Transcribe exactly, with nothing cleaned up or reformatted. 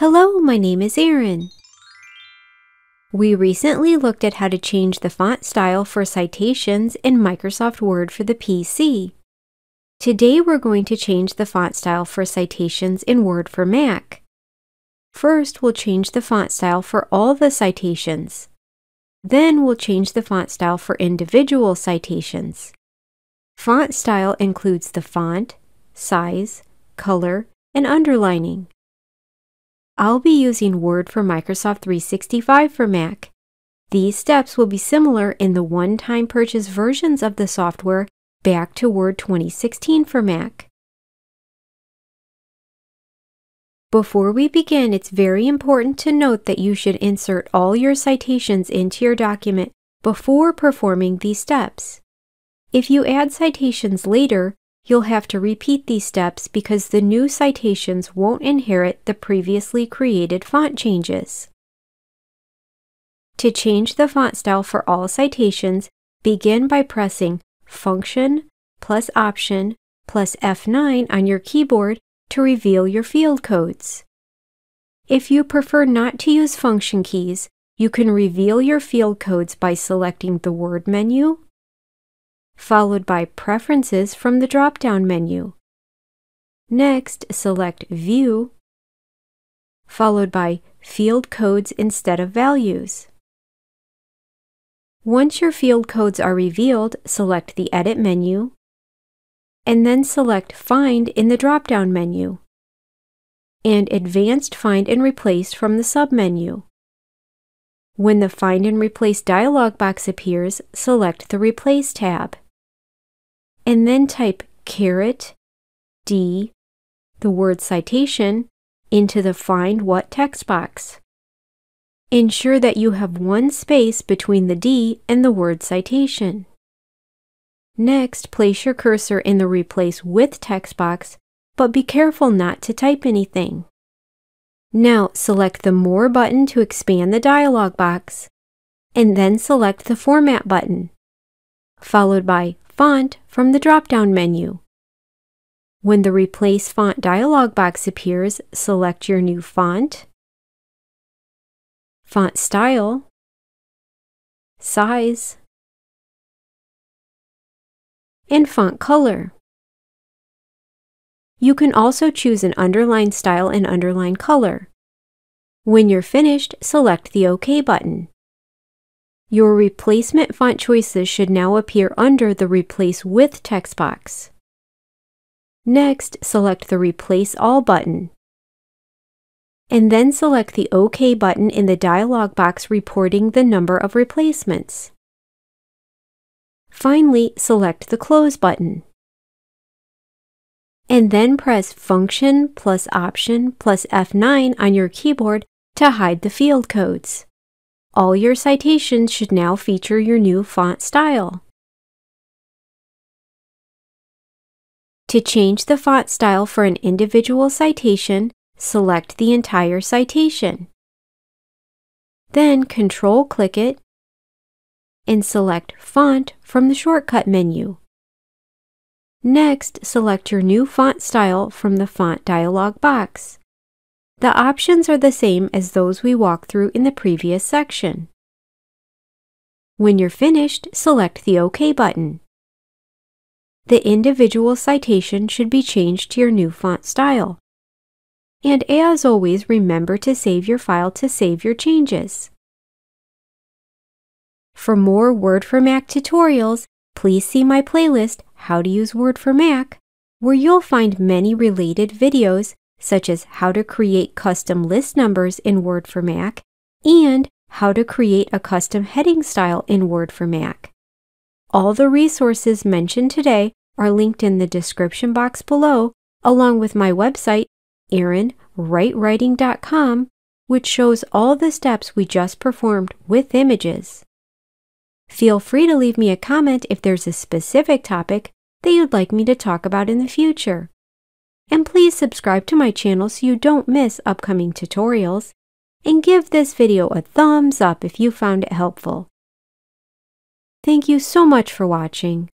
Hello, my name is Erin. We recently looked at how to change the font style for Citations in Microsoft Word for the P C. Today we're going to change the font style for Citations in Word for Mac. First, we'll change the font style for all the citations. Then we'll change the font style for individual citations. Font style includes the font, size, color, and underlining. I'll be using Word for Microsoft three sixty-five for Mac. These steps will be similar in the one-time purchase versions of the software back to Word twenty sixteen for Mac. Before we begin, it's very important to note that you should insert all your citations into your document before performing these steps. If you add citations later, you'll have to repeat these steps because the new citations won't inherit the previously created font changes. To change the font style for all citations, begin by pressing Function plus Option plus F nine on your keyboard to reveal your field codes. If you prefer not to use function keys, you can reveal your field codes by selecting the Word menu, followed by Preferences from the drop-down menu. Next, select View, followed by Field Codes instead of Values. Once your field codes are revealed, select the Edit menu, and then select Find in the drop-down menu, and Advanced Find and Replace from the sub-menu. When the Find and Replace dialog box appears, select the Replace tab, and then type caret D, the word citation, into the Find What text box. Ensure that you have one space between the D and the word citation. Next, place your cursor in the Replace With text box, but be careful not to type anything. Now, select the More button to expand the dialog box, and then select the Format button, followed by Font from the drop-down menu. When the Replace Font dialog box appears, select your new font, font style, size, and font color. You can also choose an underline style and underline color. When you're finished, select the OK button. Your replacement font choices should now appear under the Replace With text box. Next, select the Replace All button, and then select the OK button in the dialog box reporting the number of replacements. Finally, select the Close button, and then press Function plus Option plus F nine on your keyboard to hide the field codes. All your citations should now feature your new font style. To change the font style for an individual citation, select the entire citation. Then Control-click it and select Font from the shortcut menu. Next, select your new font style from the Font dialog box. The options are the same as those we walked through in the previous section. When you're finished, select the OK button. The individual citation should be changed to your new font style. And as always, remember to save your file to save your changes. For more Word for Mac tutorials, please see my playlist, How to Use Word for Mac, where you'll find many related videos such as how to create custom list numbers in Word for Mac and how to create a custom heading style in Word for Mac. All the resources mentioned today are linked in the description box below, along with my website, erin write writing dot com, which shows all the steps we just performed with images. Feel free to leave me a comment if there's a specific topic that you'd like me to talk about in the future. And please subscribe to my channel so you don't miss upcoming tutorials, and give this video a thumbs up if you found it helpful. Thank you so much for watching.